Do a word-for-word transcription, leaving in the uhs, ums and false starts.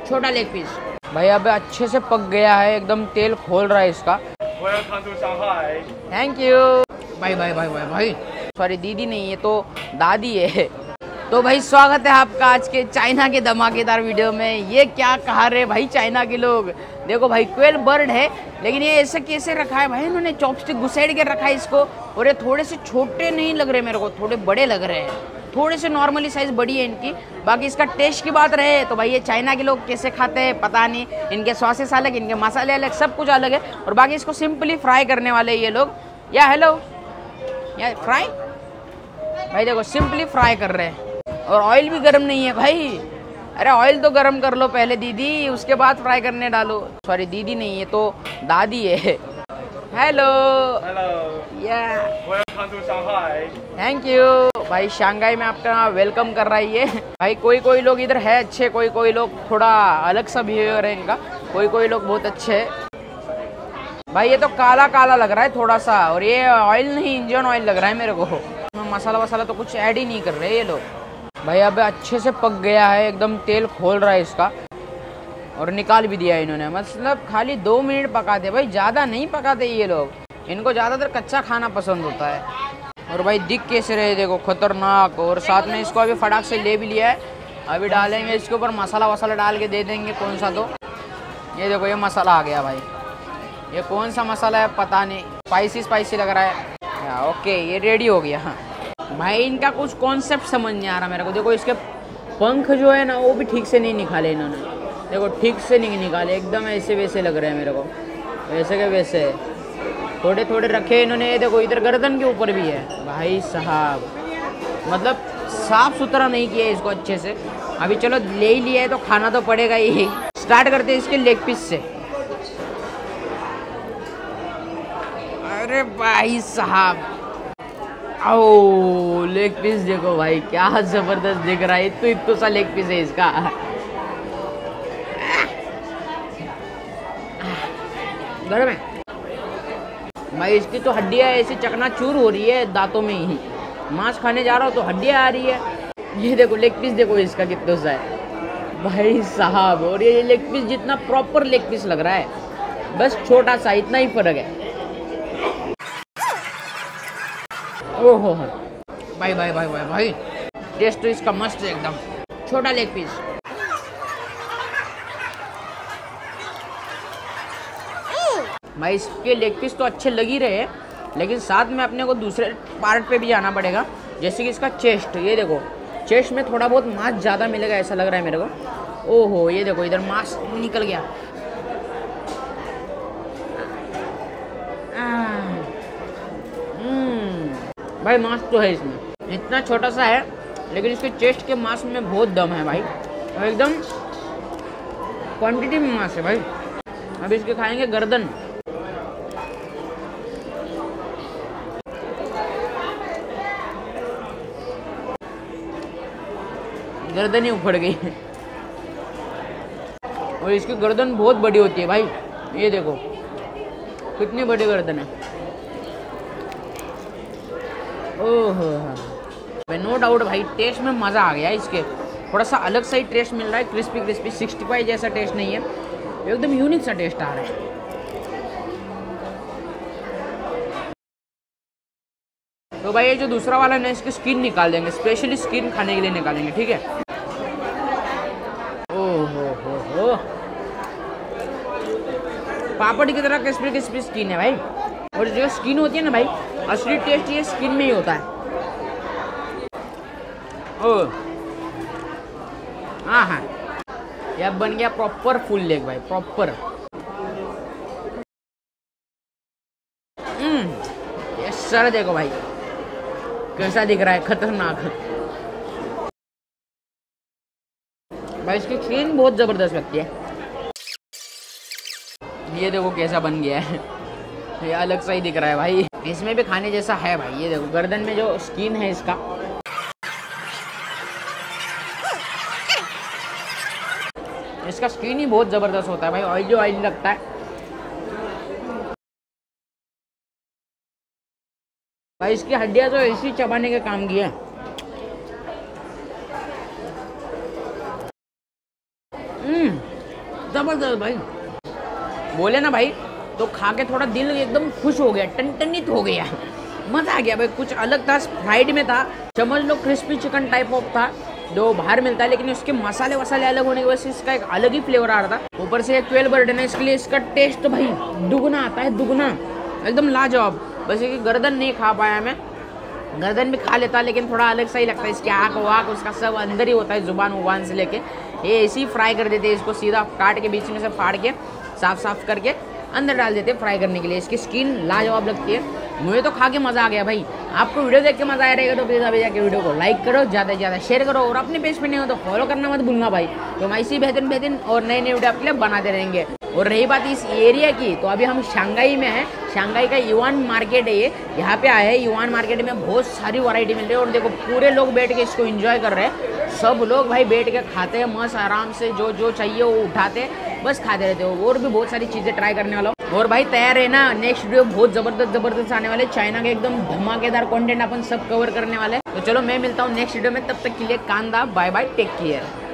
छोटा leg piece भाई अब अच्छे से पक गया है, एकदम तेल खोल रहा है इसका। थैंक यू भाई भाई भाई भाई भाई सॉरी दीदी नहीं, ये तो दादी है। तो भाई स्वागत है आपका आज के चाइना के धमाकेदार वीडियो में। ये क्या कहा रहे भाई चाइना के लोग, देखो भाई क्वेल बर्ड है, लेकिन ये ऐसे कैसे रखा है भाई, इन्होंने चॉपस्टिक घुसेड़ के रखा है इसको। और ये थोड़े से छोटे नहीं लग रहे मेरे को, थोड़े बड़े लग रहे हैं, थोड़े से नॉर्मली साइज बड़ी है इनकी। बाकी इसका टेस्ट की बात रहे तो भाई ये चाइना के लोग कैसे खाते हैं पता नहीं, इनके सॉसेस अलग, इनके मसाले अलग, सब कुछ अलग है। और बाकी इसको सिंपली फ्राई करने वाले ये लोग। या हेलो या फ्राई भाई, देखो सिंपली फ्राई कर रहे हैं और ऑयल भी गर्म नहीं है भाई। अरे ऑयल तो गर्म कर लो पहले दीदी, उसके बाद फ्राई करने डालो। सॉरी दीदी नहीं, ये तो दादी है। हेलो या थैंक यू भाई, शंघाई में आपका वेलकम कर रहा है ये भाई। कोई कोई लोग इधर है अच्छे, कोई कोई लोग थोड़ा अलग सा बिहेवियर है इनका, कोई कोई लोग बहुत अच्छे है भाई। ये तो काला काला लग रहा है थोड़ा सा, और ये ऑयल नहीं इंजन ऑयल लग रहा है मेरे को। मसाला वसाला तो कुछ ऐड ही नहीं कर रहे ये लोग भाई। अब अच्छे से पक गया है, एकदम तेल खोल रहा है इसका, और निकाल भी दिया इन्होंने। मतलब खाली दो मिनट पकाते भाई, ज़्यादा नहीं पकाते ये लोग, इनको ज़्यादातर कच्चा खाना पसंद होता है। और भाई दिख कैसे रहे देखो, खतरनाक। और साथ में इसको अभी फटाक से ले भी लिया है, अभी डालेंगे इसके ऊपर मसाला वसाला डाल के दे देंगे कौन सा। तो ये देखो ये मसाला आ गया भाई, ये कौन सा मसाला है पता नहीं, स्पाइसी स्पाइसी लग रहा है। ओके ये रेडी हो गया। हाँ भाई इनका कुछ कॉन्सेप्ट समझ नहीं आ रहा मेरे को। देखो इसके पंख जो है ना वो भी ठीक से नहीं निकाले इन्होंने, देखो ठीक से नहीं निकाले, एकदम ऐसे वैसे लग रहे हैं मेरे को, वैसे के वैसे थोड़े थोड़े रखे इन्होंने। ये देखो इधर गर्दन के ऊपर भी है भाई साहब, मतलब साफ सुथरा नहीं किया इसको अच्छे से। अभी चलो ले ही लिया है तो खाना तो पड़ेगा ही। स्टार्ट करते हैं इसके लेग पीस से। अरे भाई साहब ओ लेग पीस देखो भाई, क्या जबरदस्त दिख रहा है। इतना इतना सा लेग पीस है इसका। गरम है भाई, इसकी तो हड्डियां ऐसी चकनाचूर हो रही है दांतों में ही। मांस खाने जा रहा हूँ तो हड्डियां आ रही है। ये देखो लेग पीस देखो इसका कितना सा है भाई साहब। और ये लेग पीस जितना प्रॉपर लेग पीस लग रहा है, बस छोटा सा इतना ही फर्क है। ओहो भाई भाई भाई भाई भाई टेस्ट तो इसका मस्त है एकदम। छोटा लेग पीस भाई, इसके लेग पीस तो अच्छे लग ही रहे हैं, लेकिन साथ में अपने को दूसरे पार्ट पे भी जाना पड़ेगा, जैसे कि इसका चेस्ट। ये देखो चेस्ट में थोड़ा बहुत मांस ज़्यादा मिलेगा ऐसा लग रहा है मेरे को। ओहो ये देखो इधर मांस निकल गया। भाई मांस तो है इसमें, इतना छोटा सा है लेकिन इसके चेस्ट के मांस में बहुत दम है भाई, और एकदम क्वांटिटी में मांस है भाई। अभी इसके खाएंगे गर्दन। गर्दन ही उखड़ गई और इसकी गर्दन बहुत बड़ी होती है भाई। ये देखो कितनी बड़ी गर्दन है। ओहो भाई नो डाउट भाई टेस्ट में मज़ा आ गया इसके, थोड़ा सा अलग सा ही टेस्ट मिल रहा है, क्रिस्पी क्रिस्पी। सिक्सटी फाइव जैसा टेस्ट नहीं है, एकदम यूनिक सा टेस्ट आ रहा है। तो भाई ये जो दूसरा वाला है इसकी स्किन निकाल देंगे, स्पेशली स्किन खाने के लिए निकालेंगे, ठीक है। ओहो हो हो पापड़ की तरह क्रिस्पी क्रिस्पी स्किन है भाई। और जो स्किन होती है ना भाई, असली टेस्ट ये स्किन में ही होता है। ओ हाँ हाँ यह बन गया प्रॉपर फुल लेग भाई, प्रॉपर। हम्म ये सर देखो भाई कैसा दिख रहा है, खतरनाक भाई। इसकी स्किन बहुत जबरदस्त लगती है। ये देखो कैसा बन गया है, ये अलग सा ही दिख रहा है भाई। इसमें भी खाने जैसा है भाई। ये देखो गर्दन में जो स्किन है इसका, इसका स्किन ही बहुत जबरदस्त होता है भाई, ऑयली ऑयली लगता है भाई। इसकी हड्डियां तो ऐसी चबाने के काम की है। हम्म जबरदस्त भाई, बोले ना भाई तो खा के थोड़ा दिल एकदम खुश हो गया, टनटनित हो गया, मजा आ गया भाई। कुछ अलग था, फ्राइड में था, समझ लो क्रिस्पी चिकन टाइप ऑफ था जो बाहर मिलता है, लेकिन उसके मसाले वसाले अलग होने की वजह से इसका एक अलग ही फ्लेवर आ रहा था। ऊपर से ट्वेल्व बर्डन है, इसके लिए इसका टेस्ट भाई दुगना आता है, दुगना एकदम लाजवाब। बस ये गर्दन नहीं खा पाया मैं, गर्दन भी खा लेता लेकिन थोड़ा अलग सा ही लगता है, इसकी आँख वाक उसका सब अंदर ही होता है, जुबान उबान से लेके। ये ऐसे ही फ्राई कर देते हैं इसको, सीधा काट के बीच में से फाड़ के साफ साफ करके अंदर डाल देते हैं फ्राई करने के लिए। इसकी स्किन लाजवाब लगती है, मुझे तो खा के मज़ा आ गया भाई। आपको वीडियो देख के मज़ा आया रहेगा तो प्लीज़ अभी जाके वीडियो को लाइक करो, ज़्यादा से ज़्यादा शेयर करो, और अपने पेज पे नहीं हो तो फॉलो करना मत भूलना भाई। तो हम ऐसी बेहतरीन बेहतरीन और नए नए वीडियो आपके लिए बनाते रहेंगे। और रही बात इस एरिया की, तो अभी हम शंघाई में हैं, शंघाई का युवान मार्केट है ये, यहाँ पे आए हैं। युवान मार्केट में बहुत सारी वैरायटी मिल रही है, और देखो पूरे लोग बैठ के इसको एंजॉय कर रहे हैं। सब लोग भाई बैठ के खाते हैं मस्त आराम से, जो जो चाहिए वो उठाते बस खाते रहते हो। और भी बहुत सारी चीज़ें ट्राई करने वाला हूँ। और भाई तैयार है ना, नेक्स्ट वीडियो बहुत जबरदस्त जबरदस्त आने वाले, चाइना के एकदम धमाकेदार कंटेंट अपन सब कवर करने वाले। तो चलो मैं मिलता हूँ नेक्स्ट वीडियो में, तब तक के लिए कांदा बाय बाय, टेक केयर।